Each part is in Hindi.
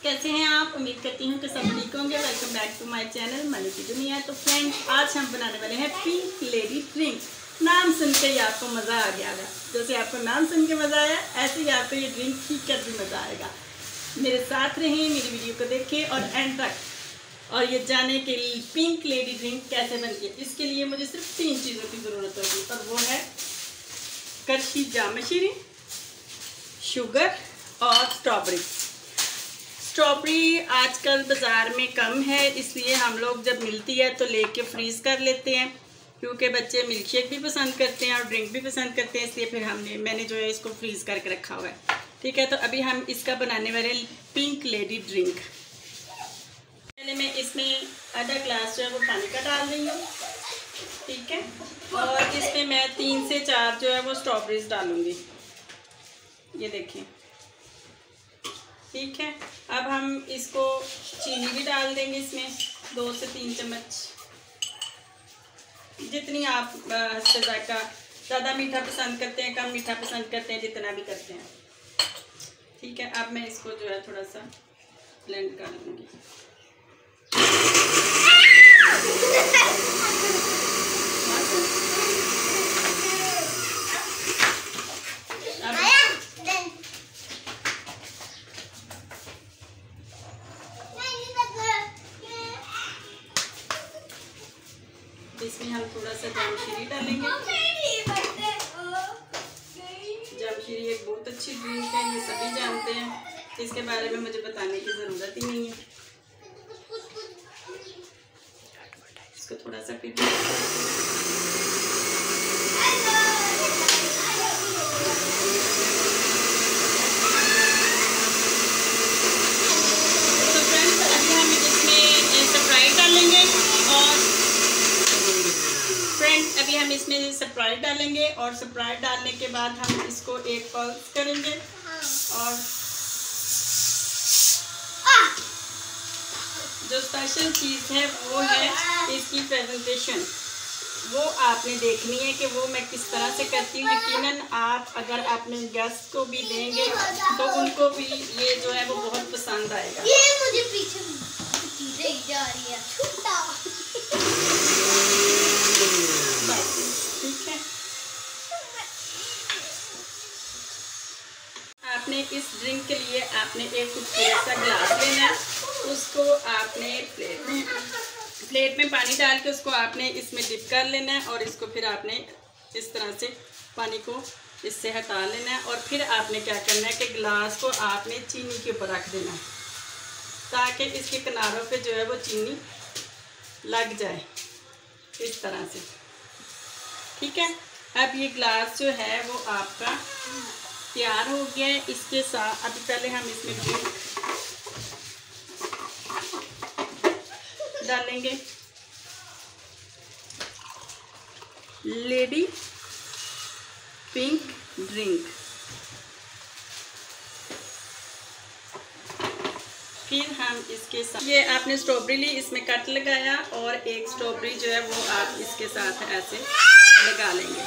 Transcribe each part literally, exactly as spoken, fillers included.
कैसे हैं आप? उम्मीद करती हूँ कि सब ठीक होंगे। Welcome back to my channel Manu की दुनिया। तो फ्रेंड, आज हम बनाने वाले हैं पिंक लेडी ड्रिंक। नाम सुन के ही आपको मज़ा आ गया होगा। जैसे आपको नाम सुन के मज़ा आया, ऐसे ही आपको ये ड्रिंक पी कर भी मज़ा आएगा। मेरे साथ रहें, मेरी वीडियो को देखें और एंड तक और ये जाने के लिए पिंक लेडी ड्रिंक कैसे बनती है। इसके लिए मुझे सिर्फ तीन चीज़ों की ज़रूरत होगी और वो है कड़छी जामशीरी, शुगर और स्ट्रॉबेरी। स्ट्रॉबेरी आजकल बाज़ार में कम है, इसलिए हम लोग जब मिलती है तो लेके फ्रीज़ कर लेते हैं, क्योंकि बच्चे मिल्क शेक भी पसंद करते हैं और ड्रिंक भी पसंद करते हैं, इसलिए फिर हमने मैंने जो है इसको फ्रीज़ करके रखा हुआ है। ठीक है, तो अभी हम इसका बनाने वाले पिंक लेडी ड्रिंक। पहले मैं इसमें आधा ग्लास जो है वो पानी का डाल रही हूँ। ठीक है, और इसमें मैं तीन से चार जो है वो स्ट्रॉबेरीज डालूँगी। ये देखिए, ठीक है। अब हम इसको चीनी भी डाल देंगे इसमें, दो से तीन चम्मच, जितनी आप हस्ते जायका, ज़्यादा मीठा पसंद करते हैं, कम मीठा पसंद करते हैं, जितना भी करते हैं। ठीक है, अब मैं इसको जो है थोड़ा सा ब्लेंड कर लूँगी। इसमें हम थोड़ा सा जामशीरी डालेंगे। जामशीरी एक बहुत अच्छी ड्रिंक है, ये सभी जानते हैं, इसके बारे में मुझे बताने की ज़रूरत ही नहीं है। इसको थोड़ा सा फिर तो फ्रेंड्स, अभी हम इसमें स्प्राइट डालेंगे और फ्रेंड्स अभी हम इसमें स्प्राइट डालेंगे और स्प्राइट डालने के बाद हम इसको एक पल्स करेंगे। और जो स्पेशल चीज़ है वो है इसकी प्रेजेंटेशन। वो आपने देखनी है कि वो मैं किस तरह से करती हूँ। यकीनन आप अगर अपने गेस्ट को भी देंगे तो उनको भी ये जो है वो बहुत पसंद आएगा। ये मुझे पीछे जा रही है। ठीक है, आपने इस ड्रिंक के लिए आपने एक खूबसूरत सा ग्लास लेना है, उसको आपने प्लेट में प्लेट में पानी डाल के उसको आपने इसमें डिप कर लेना है और इसको फिर आपने इस तरह से पानी को इससे हटा लेना है। और फिर आपने क्या करना है कि ग्लास को आपने चीनी के ऊपर रख देना है, ताकि इसके किनारों पे जो है वो चीनी लग जाए इस तरह से। ठीक है, अब ये ग्लास जो है वो आपका तैयार हो गया है। इसके साथ अभी पहले हम इसमें ड्रिंक डालेंगे, लेडी पिंक ड्रिंक। फिर हम इसके साथ ये आपने स्ट्रॉबेरी ली, इसमें कट लगाया और एक स्ट्रॉबेरी जो है वो आप इसके साथ ऐसे लगा लेंगे।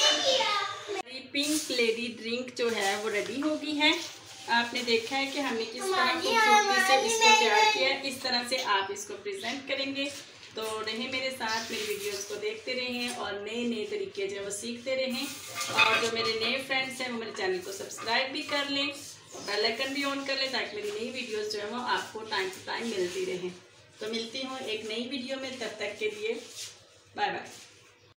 पिंक लेडी ड्रिंक जो है वो रेडी हो गई है। आपने देखा है कि हमने किस तरह खूबसूरती से इसको तैयार किया है। इस तरह से आप इसको प्रेजेंट करेंगे। तो रहें मेरे साथ, मेरी वीडियोस को देखते रहें और नए नए तरीके जो है वो सीखते रहें। और जो मेरे नए फ्रेंड्स हैं वो मेरे चैनल को सब्सक्राइब भी कर लें, बेल आइकन भी ऑन कर लें, ताकि मेरी नई वीडियोस जो है वो आपको टाइम टू टाइम मिलती रहें। तो मिलती हूँ एक नई वीडियो में, तब तक के लिए बाय बाय।